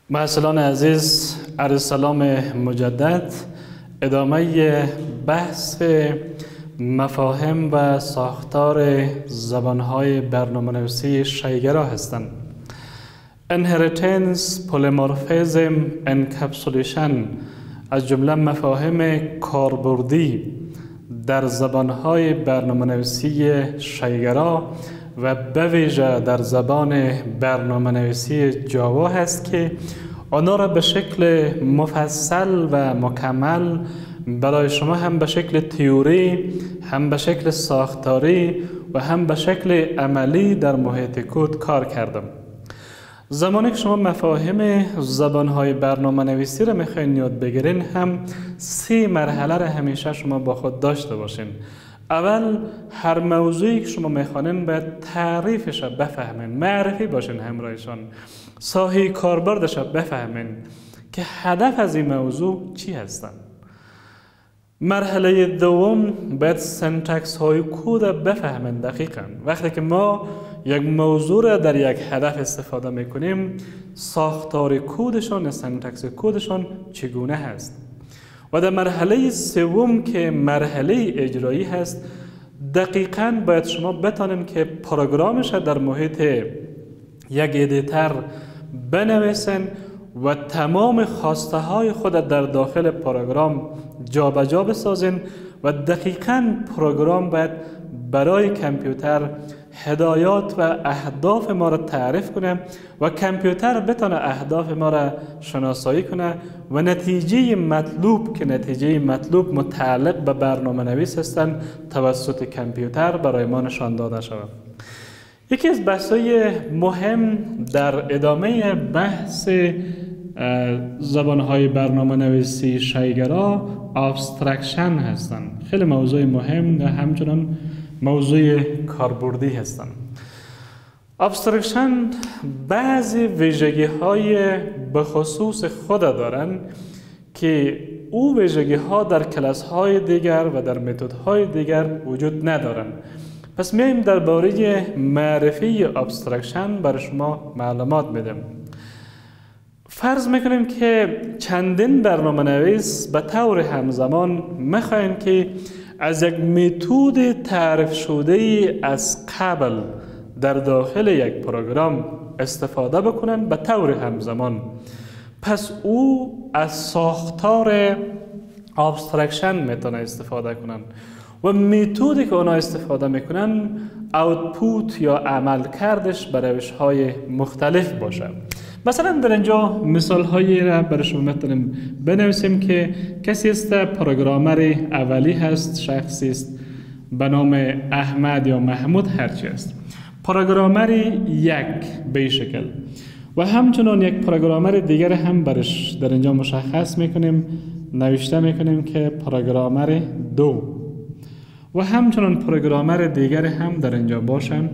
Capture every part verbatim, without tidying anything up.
محصلان عزیز، عرض سلام مجدد. ادامه بحث مفاهیم و ساختار زبانهای برنامه‌نویسی شیگرا هستند. Inheritance, Polymorphism, Encapsulation از جمله مفاهیم کاربردی در زبانهای برنامه‌نویسی شیگرا و به ویژه در زبان برنامه‌نویسی جاوا هست که آنها را به شکل مفصل و مکمل برای شما هم به شکل تئوری، هم به شکل ساختاری و هم به شکل عملی در محیط کد کار کردم. زمانی که شما مفاهیم زبانهای برنامه‌نویسی را میخواین یاد بگیرین، هم سه مرحله را همیشه شما با خود داشته باشین. اول، هر موضوعی که شما میخوانین باید تعریفش را بفهمین، معرفی باشین همراهشان، ساحه کاربردش را بفهمین که هدف از این موضوع چی هستند. مرحله دوم، باید سنتکس های کد را بفهمین دقیقاً. وقتی که ما یک موضوع را در یک هدف استفاده میکنیم، ساختار کدشان، سنتکس کدشان چگونه هست. و در مرحله سوم که مرحله اجرایی هست، دقیقاً باید شما بتانین که پروگرامش در محیط یک ادیتر بنویسن و تمام خواسته های خود در داخل پروگرام جابجا بسازین و دقیقاً پروگرام باید برای کامپیوتر هدایات و اهداف ما را تعریف کنه و کامپیوتر بتونه اهداف ما را شناسایی کنه و نتیجه مطلوب که نتیجه مطلوب متعلق به برنامه نویس هستند توسط کامپیوتر برای ما نشان داده شود. یکی از بحث‌های مهم در ادامه بحث زبان‌های برنامه‌نویسی شیگرا ابسترکشن هستند. خیلی موضوع مهم و همچنان موضوع کاربردی هستند. ابسترکشن بعضی ویژگی‌های به خصوص خود دارند که او ویژگی‌ها در کلاس‌های دیگر و در متدهای دیگر وجود ندارند. پس میایم درباره معرفی ابسترکشن برای شما معلومات میدم. فرض میکنیم که چندین برنامه نویس به طور همزمان میخواین که از یک متد تعریف شده از قبل در داخل یک پروگرام استفاده بکنن به طور همزمان. پس او از ساختار ابسترکشن میتونه استفاده کنن و متدی که اونا استفاده میکنن اوتپوت یا عمل کردش به روش های مختلف باشه. مثلا در اینجا مثال هایی را برای شما میتونیم بنویسیم که کسی است پروگرامر اولی هست، شخصی است به نام احمد یا محمود، هرچی است، پروگرامر یک به شکل و همچنان یک پروگرامر دیگر هم برش در اینجا مشخص میکنیم، نوشته میکنیم که پروگرامر دو و همچنان پروگرامر دیگر هم در اینجا باشن،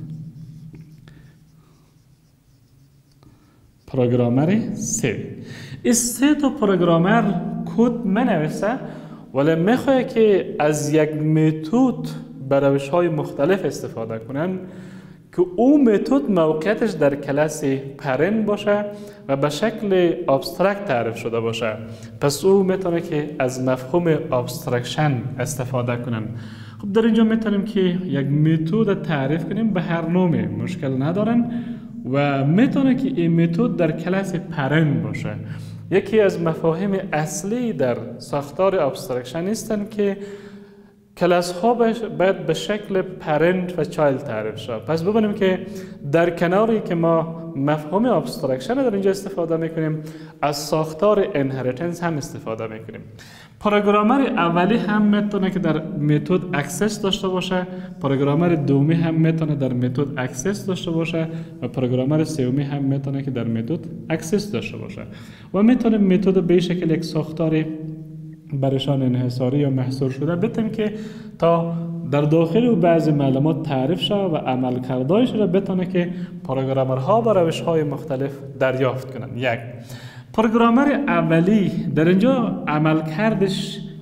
پروگرامر سه. این سه تا پروگرامر کد منویسه ولی میخواه که از یک متد به روش های مختلف استفاده کنن که او متد موقعیتش در کلاس پرن باشه و به شکل ابسترکت تعریف شده باشه. پس او میتونه که از مفهوم ابسترکشن استفاده کنن. خب در اینجا میتونیم که یک متد تعریف کنیم به هر نوعی، مشکل ندارن و میتونه که این متد در کلاس پرن باشه. یکی از مفاهیم اصلی در ساختار ابسترکشن هستند که کلاس ها باید به شکل پرنت و چایلد تعریف شد. پس ببینیم که در کناری که ما مفهوم ابسترکشن در اینجا استفاده میکنیم، از ساختار انهریتنس هم استفاده میکنیم. پروگرامر اولی هم میتونه که در متد اکسس داشته باشه، پروگرامر دومی هم میتونه در متد اکسس داشته باشه و پروگرامر سومی هم میتونه که در متد اکسس داشته باشه و میتونه متد به شکل یک ساختار برشان انحصاری یا محصور شده بتیم که تا در داخل او بعضی معلومات تعریف شده و عمل کردایش را بتونه که پروگرامرها با روش های مختلف دریافت کنند. یک پروگرامر اولی در اینجا عمل کردش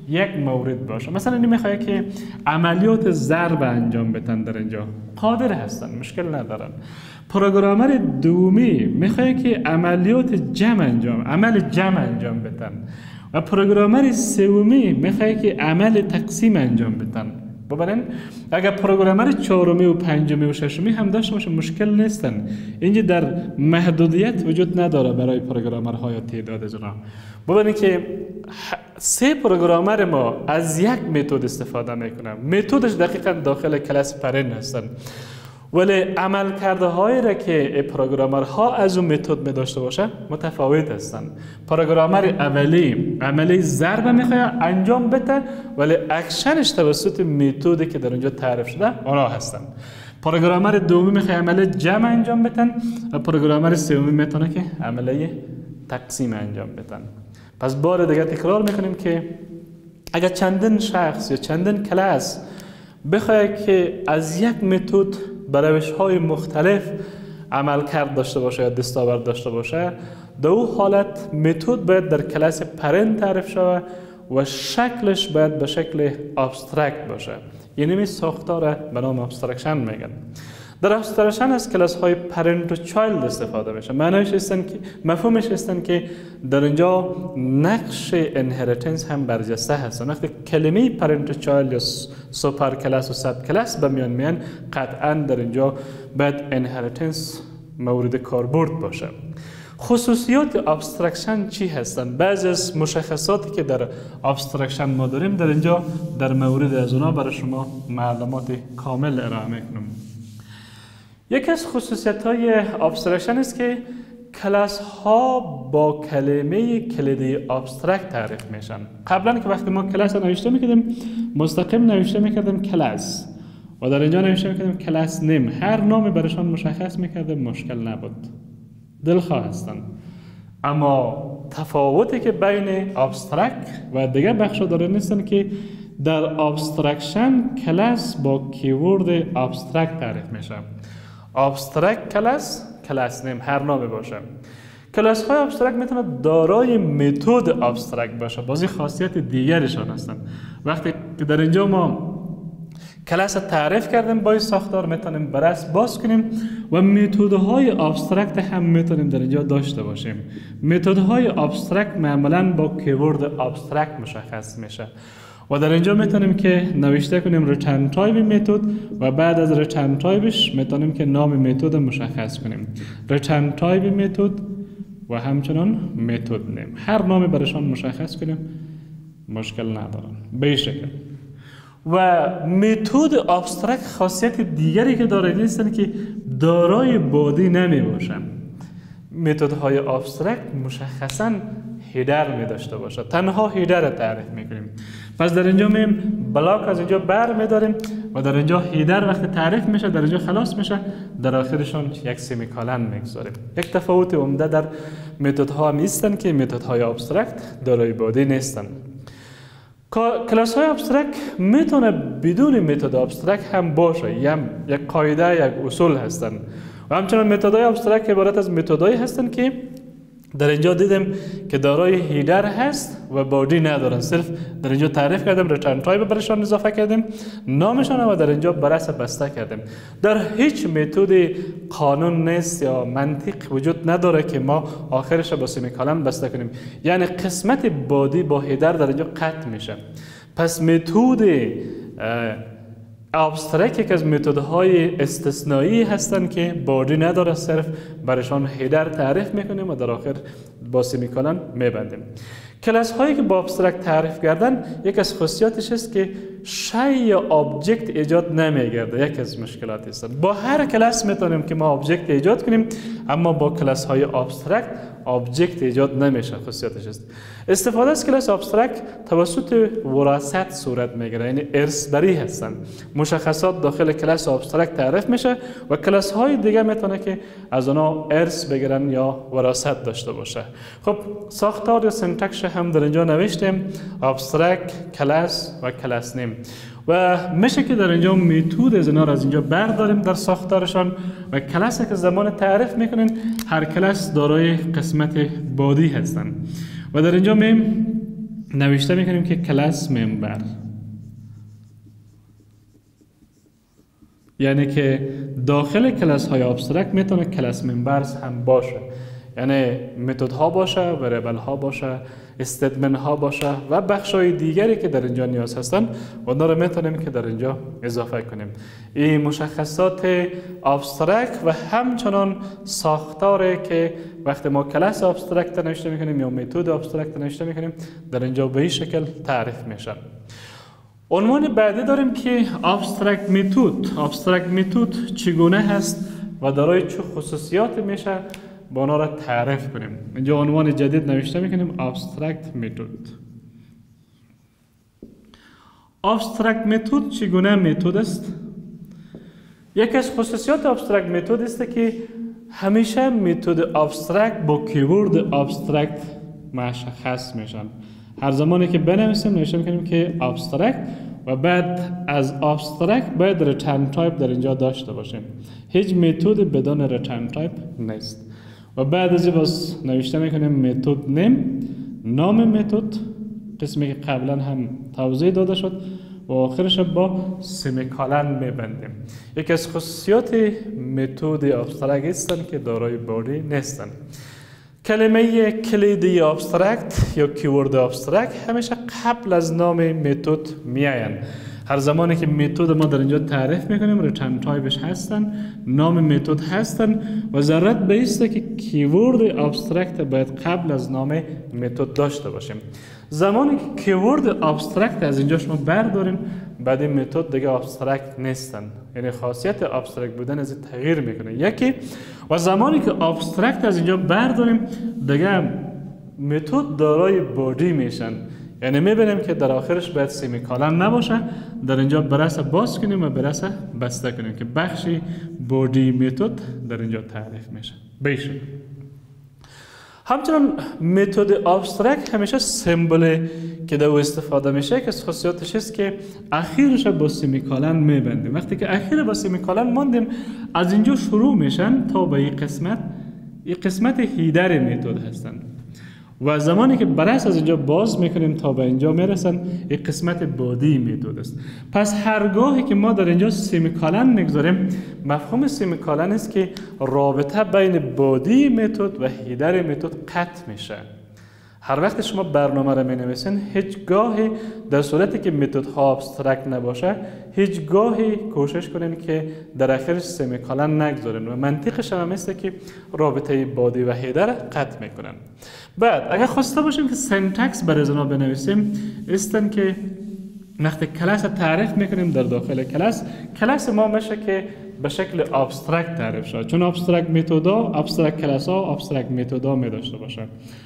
یک مورد باشه. مثلا این میخواد که عملیات ضرب انجام بدن در اینجا، قادر هستن، مشکل ندارن. پروگرامر دومی میخواد که عملیات جمع انجام عمل جمع انجام بدن و پروگرامر سومی میخواد که عمل تقسیم انجام بدن. ببینن اگر پروگرامر چهارمی و پنجمی و ششمی هم داشته باشه مشکل نیستن. اینجا در محدودیت وجود نداره برای پروگرامرهای تعداد جنا. ببینید که سه پروگرامر ما از یک متد استفاده میکنن. متدش دقیقاً داخل کلاس پرنت هستن. ولی عمل کرده هایی را که پروگرامرها از اون متد می داشته باشن متفاوت هستند. پروگرامر اولی عملی ضرب میخواد انجام بده ولی اکشنش توسط متدی که در اونجا تعریف شده اونا هستند. پروگرامر دومی میخواد عمل جمع انجام بدن و پروگرامر سومی میتونه که عملی تقسیم انجام بدن. پس بار دیگه تکرار میکنیم که اگر چندین شخص یا چندین کلاس بخواد که از یک متد به روش‌های مختلف عمل کرد داشته باشه یا دستاورد داشته باشه، در اون حالت متد باید در کلاس پرنت تعریف شود و شکلش باید به شکل ابسترکت باشه. یعنی می ساختار به نام ابسترکشن میگن. در ابسترکشن از کلاس های پرنت و چایلد استفاده میشه. معنیش هستن که مفهومش هستن که در اینجا نقش انهریتنس هم برجسته هست. وقتی کلمه پرنت و چایلد یا سوپر کلاس و سب کلاس به میان میان قطعا در اینجا باید انهریتنس مورد کاربرد باشه. خصوصیات ابسترکشن چی هستند؟ بعضی از مشخصاتی که در ابسترکشن ما داریم در اینجا در مورد از اونا برای شما معلومات کامل ارائه میکنم. یکی از خصوصیت های ابسترکشن است که کلاس ها با کلمه کلیدی ابسترکت تعریف میشن. قبلا که وقتی ما کلاس نوشته میکردیم مستقیم نوشته میکردیم کلاس و در اینجا نوشته میکردیم کلاس نیم. هر نامی برایشان مشخص میکردیم، مشکل نبود، دلخواه هستن. اما تفاوتی که بین ابسترکت و دیگه بخشا داره نیستن که در ابسترکشن کلاس با کیورد ابسترکت تعریف میشه. ابسترکت کلاس، کلاس نیم، هر نامی باشه. کلاس های ابسترکت میتونه دارای متد ابسترکت باشه. بازی خاصیت دیگرشان هستن. وقتی که در اینجا ما کلاس تعریف کردیم با این ساختار میتونیم بررس باز کنیم و متدهای ابسترکت هم میتونیم در اینجا داشته باشیم. متدهای ابسترکت معمولا با کیورد ابسترکت مشخص میشه و در اینجا میتونیم که نوشته کنیم ریترن تایپ متد و بعد از ریترن تایپش میتونیم که نام متد مشخص کنیم. ریترن تایپ متد و همچنان متد نیم. هر نامی برایشان مشخص کنیم، مشکل ندارن. به این شکل. و متد ابسترکت خاصیت دیگری که داره نیستن که دارای بادی نمی باشن. متدهای ابسترکت مشخصاً هیدر می داشته باشه. تنها هیدر را تعریف میکنیم. پس در اینجا میم بلاک از اینجا بر می داریم و در اینجا هیدر وقتی تعریف میشه در اینجا خلاص میشه، در آخرشون یک سمیکالن میگذاریم. یک تفاوت عمده در متدها نیستن که متدهای ابسترکت دارای بادی نیستن. کلاس های ابسترکت میتونه بدون متد ابسترکت هم باشه. یک قاعده، یک اصول هستن و همچنان متدهای ابسترکت عبارت از متدهایی هستن که در اینجا دیدیم که دارای هیدر هست و بادی ندارن. صرف در اینجا تعریف کردیم، ریترن تایپ برشان اضافه کردیم، نامشان و در اینجا بررس بسته کردیم. در هیچ متد قانون نیست یا منطق وجود نداره که ما آخرش با سمیکالن بسته کنیم. یعنی قسمت بادی با هیدر در اینجا قطع میشه. پس متد ابسترکت یک از متدهای استثنایی هستند که بادی نداره، صرف برشان هیدر تعریف میکنیم و در آخر با سمیکالن میبندیم. کلاس هایی که با ابسترکت تعریف کردن یک از خصوصیاتش است که شی یا ابجکت ایجاد نمیگرده. یک از مشکلات است. با هر کلاس میتونیم که ما ابجکت ایجاد کنیم، اما با کلاس های ابسترکت ابجکت ایجاد نمیشه. خصوصیتش است استفاده از کلاس ابسترکت توسط وراثت صورت میگیره، یعنی ارث بری هستن. مشخصات داخل کلاس ابسترکت تعریف میشه و کلاس های دیگه میتونه که از اونها ارث بگیرن یا وراثت داشته باشه. خب ساختار یا سنتکس هم در اینجا نوشتیم، ابسترکت، کلاس و کلاس نیم. و میشه که در اینجا متد از اینا را از اینجا برداریم در ساختارشان و کلاس که زمان تعریف میکنین هر کلاس دارای قسمت بادی هستن و در اینجا میم نوشته میکنیم که کلاس ممبر، یعنی که داخل کلاس های ابسترکت میتونه کلاس ممبرز هم باشه، یعنی متد ها باشه، وریبل ها باشه، استیتمنت ها باشه و بخش های دیگری که در اینجا نیاز هستن و اونا رو میتونیم که در اینجا اضافه کنیم. این مشخصات ابسترکت و همچنان ساختاره که وقتی ما کلاس ابسترکت نوشته میکنیم یا متد ابسترکت نوشته میکنیم در اینجا به این شکل تعریف میشن. عنوان بعدی داریم که ابسترکت متد. ابسترکت متد چگونه هست و دارای چه خصوصیات میشه با اونا را تعریف کنیم. اینجا عنوان جدید نوشته میکنیم ابسترکت متد. ابسترکت متد چگونه متد است؟ یکی از خصوصیات ابسترکت متد است که همیشه متد ابسترکت با کیورد ابسترکت مشخص میشن. هر زمانی که بنویسیم نوشته میکنیم که ابسترکت و بعد از ابسترکت باید ریترن تایپ در اینجا داشته باشیم. هیچ متد بدون ریترن تایپ نیست. و بعد از این باز نوشته میکنیم متد نیم، نام متد، قسمی که قبلا هم توضیح داده شد و آخرش با سمیکالن میبندیم. یکی از خصوصیات متد ابسترکت هستند که دارای بادی نیستند. کلمه کلیدی ابسترکت یا کیورد ابسترکت همیشه قبل از نام متد میاین. هر زمانی که متد ما در اینجا تعریف میکنیم ریترن تایپش هستن، نام متد هستن و ضرورت به است که کیورد ابسترکت باید قبل از نام متد داشته باشیم. زمانی که کیورد ابسترکت از اینجا شما برداریم بعد این متد دیگه ابسترکت نیستن، یعنی خاصیت ابسترکت بودن از تغییر میکنه یکی. و زمانی که ابسترکت از اینجا برداریم دیگه متد دارای بادی میشن، یعنی میبینیم که در آخرش باید سمیکالن نباشه، در اینجا برسه باز کنیم و برسه بسته کنیم که بخشی بادی متد در اینجا تعریف میشه. بیشتر همچنان متد ابسترکت همیشه سمبل که در استفاده میشه که خاصیتش است که اخیرش با سمیکالن میبندیم. وقتی که اخیر با سمیکالن ماندیم از اینجا شروع میشن تا به این قسمت، این قسمت هیدر متد هستن و زمانی که برس از اینجا باز میکنیم تا به اینجا میرسن این قسمت بادی متد است. پس هرگاهی که ما در اینجا سمیکالن میگذاریم مفهوم سمیکالن است که رابطه بین بادی متد و هیدر متد قطع میشه. هر وقت شما برنامه را می نویسین هیچ گاهی در صورتی که متد ها ابسترکت نباشه هیچ گاهی کوشش کنین که در آخرش سمیکالن نگذارین و منطقش هم است که رابطه بادی و هیدر قطع میکنن. بعد اگر خواسته باشیم که سنتکس برای ازنا بنویسیم استن که وقتی کلاس تعریف میکنیم در داخل کلاس، کلاس ما میشه که به شکل ابسترکت تعریف شد، چون ابسترکت متدا، ابسترکت کلاس ها، ابسترکت متدا می داشته باشه.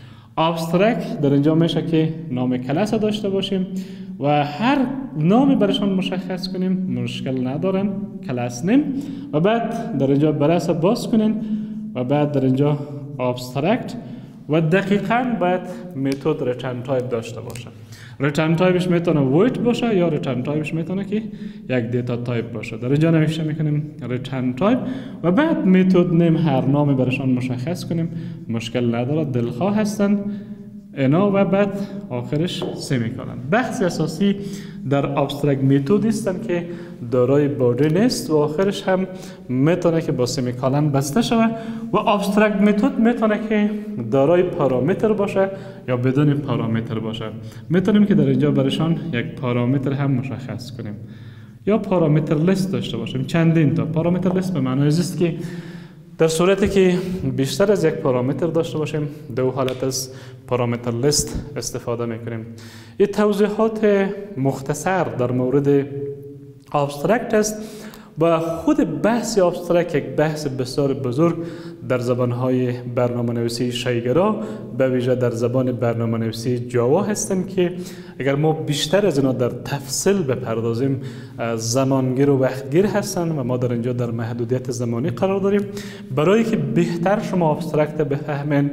ابسترکت در اینجا میشه که نام کلاس داشته باشیم و هر نامی برشان مشخص کنیم مشکل ندارن، کلاس نیم و بعد در اینجا برس باز کنین و بعد در اینجا ابسترکت و دقیقاً باید متد ریترن تایپ داشته باشه. ریترن تایپش میتونه وایت باشه یا ریترن تایپش میتونه که یک دیتا تایپ باشه. در اینجا نوشته میکنیم ریترن تایپ و بعد متد نیم هر نامی برشان مشخص کنیم، مشکل نداره، دلخواه هستن اینا و بعد آخرش سمیکالن. بحث اساسی در ابسترکت متد هستن که دارای بادی نیست و آخرش هم میتونه که با سمیکالن بسته شود و ابسترکت متد میتونه که دارای پارامتر باشه یا بدون پارامتر باشه. میتونیم که در اینجا برشان یک پارامتر هم مشخص کنیم یا پارامتر لیست داشته باشیم. چندین تا پارامتر لیست به معنی است که در صورتی که بیشتر از یک پارامتر داشته باشیم دو حالت از پارامتر لیست استفاده میکنیم. این توضیحات مختصر در مورد ابسترکت است و خود بحث ابسترکت یک بحث بسیار بزرگ در زبانهای برنامه نویسی شیگرا به ویژه در زبان برنامه نویسی جاوا هستند که اگر ما بیشتر از اینا در تفصیل بپردازیم زمانگیر و وقتگیر هستند و ما در اینجا در محدودیت زمانی قرار داریم. برای که بهتر شما ابسترکت بفهمین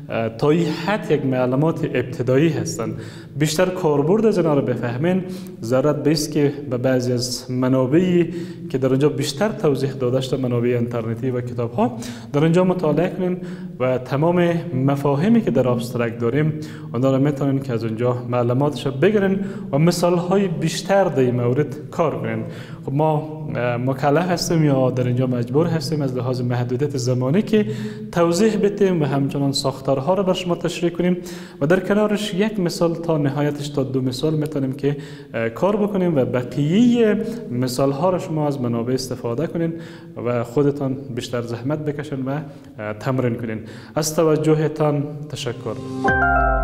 تا این حد یک معلومات ابتدایی هستند. بیشتر کاربرد از اینا رو بفهمین ضرورت بیست که به بعضی از منابعی که در اونجا بیشتر توضیح داده شده، منابع اینترنتی و کتاب ها، در اونجا مطالعه کنین و تمام مفاهیمی که در ابسترکت داریم اونا رو میتونین که از اونجا معلوماتش رو بگیرین و مثال های بیشتر در این مورد کار کنین. خب ما مکلف هستیم یا در اینجا مجبور هستیم از لحاظ محدودیت زمانی که توضیح بدیم و همچنان ساختارها رو بر شما تشریح کنیم و در کنارش یک مثال تا نهایتش تا دو مثال میتونیم که کار بکنیم و بقیه مثال ها رو شما از منابع استفاده کنین و خودتان بیشتر زحمت بکشین و تمرین کنین. از توجهتان تشکر.